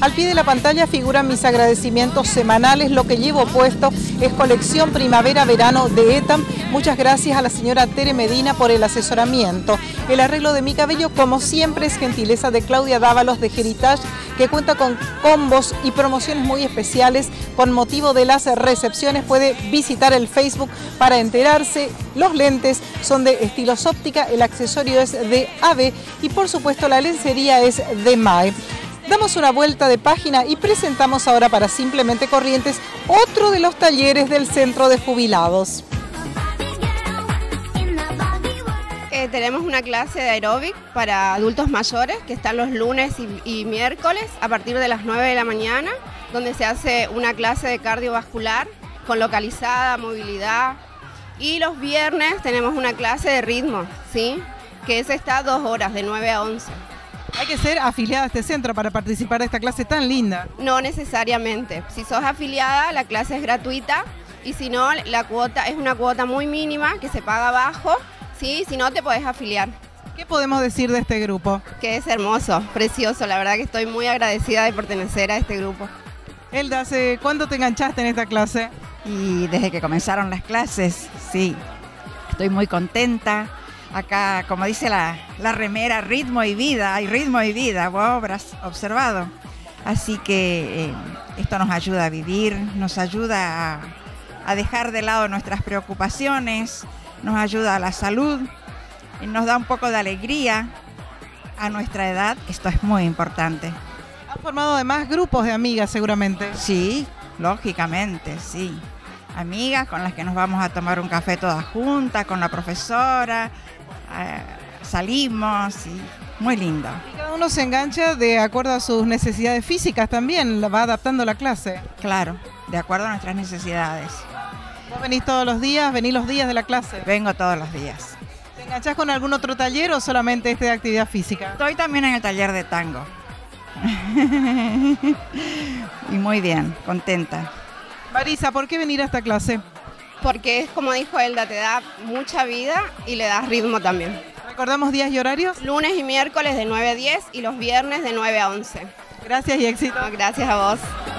Al pie de la pantalla figuran mis agradecimientos semanales. Lo que llevo puesto es colección primavera-verano de ETAM. Muchas gracias a la señora Tere Medina por el asesoramiento. El arreglo de mi cabello, como siempre, es gentileza de Claudia Dávalos de Heritage, que cuenta con combos y promociones muy especiales con motivo de las recepciones. Puede visitar el Facebook para enterarse. Los lentes son de Estilos Óptica, el accesorio es de AB y por supuesto la lencería es de MAE. Damos una vuelta de página y presentamos ahora para Simplemente Corrientes otro de los talleres del Centro de Jubilados. Tenemos una clase de aeróbic para adultos mayores que están los lunes y miércoles a partir de las 9 de la mañana, donde se hace una clase de cardiovascular con localizada, movilidad. Y los viernes tenemos una clase de ritmo, ¿sí? Que esa está 2 horas, de 9 a 11. ¿Hay que ser afiliada a este centro para participar de esta clase tan linda? No necesariamente. Si sos afiliada, la clase es gratuita y si no, la cuota es una cuota muy mínima que se paga bajo. Sí, si no te podés afiliar. ¿Qué podemos decir de este grupo? Que es hermoso, precioso, la verdad que estoy muy agradecida de pertenecer a este grupo. Elda, ¿hace cuándo te enganchaste en esta clase? Y desde que comenzaron las clases, sí, estoy muy contenta. Acá, como dice la remera, ritmo y vida, hay ritmo y vida, vos habrás observado. Así que esto nos ayuda a vivir, nos ayuda a dejar de lado nuestras preocupaciones, nos ayuda a la salud, y nos da un poco de alegría a nuestra edad. Esto es muy importante. ¿Han formado además grupos de amigas seguramente? Sí, lógicamente, sí. Amigas con las que nos vamos a tomar un café todas juntas, con la profesora, salimos, sí, muy lindo. Y cada uno se engancha de acuerdo a sus necesidades físicas también, va adaptando la clase. Claro, de acuerdo a nuestras necesidades. ¿Vos venís todos los días? ¿Venís los días de la clase? Vengo todos los días. ¿Te enganchás con algún otro taller o solamente este de actividad física? Estoy también en el taller de tango. Y muy bien, contenta. Marisa, ¿por qué venir a esta clase? Porque es como dijo Elda, te da mucha vida y le das ritmo también. ¿Recordamos días y horarios? Lunes y miércoles de 9 a 10 y los viernes de 9 a 11. Gracias y éxito. Gracias a vos.